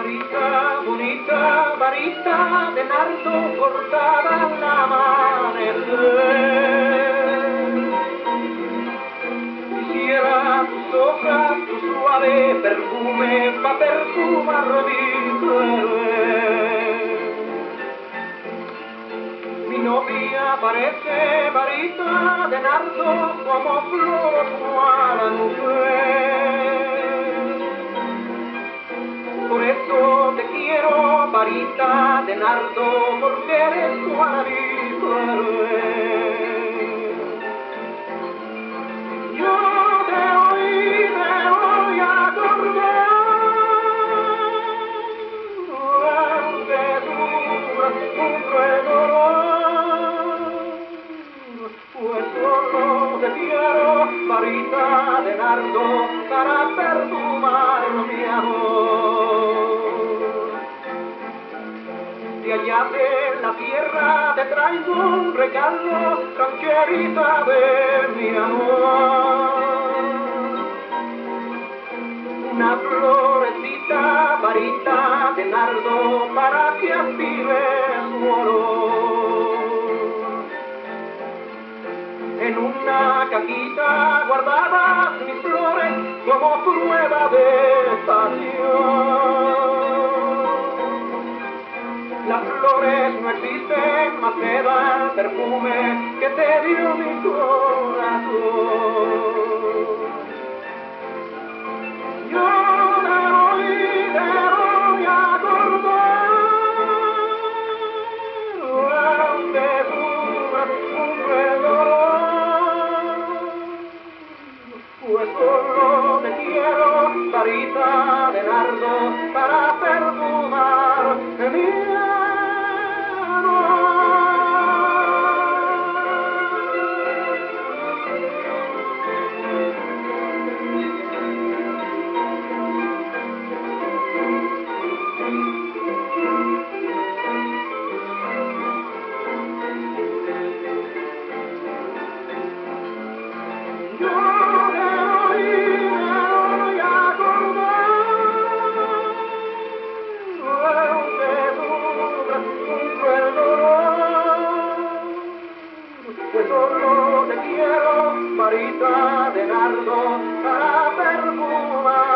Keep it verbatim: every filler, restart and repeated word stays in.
Varita, bonita, varita de nardo cortada al amanecer. Quisiera tus hojas, tu suave perfume pa' perfumar mi querer. Mi novia parece varita de nardo como flor Juan Arvizu. Por eso te quiero, varita de nardo, porque eres Juan Arvizu. Yo te oí, te voy a acordar, aunque sufras un cruel dolor, pues solo te quiero, varita de nardo, para perfumar mi amor. De allá de la tierra te traigo un regalo, rancherita de mi amor. Una florecita, varita de nardo, para que aspires su olor. En una cajita guardabas mis flores como prueba de pasión. Las flores no existen, más me da el perfume que te dio mi corazón. Yo te voy, te voy a acordar, aunque sufras un cruel dolor, pues solo te quiero, varita de nardo, para perfumar mi pues solo te quiero, varita de nardo, para perfumar.